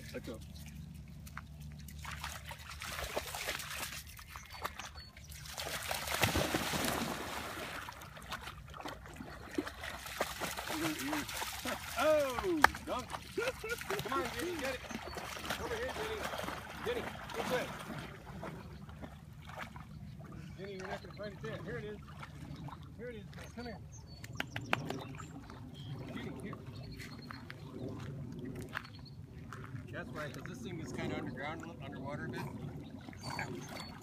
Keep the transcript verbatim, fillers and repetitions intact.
Let's go. Oh, dunk. Come on, Ginny, get it. Over here, Ginny. Ginny, this way. Ginny, you're not going to find it there. Here it is. Here it is. Come here. Ginny, here. That's right, because this thing is kind of underground, underwater a bit.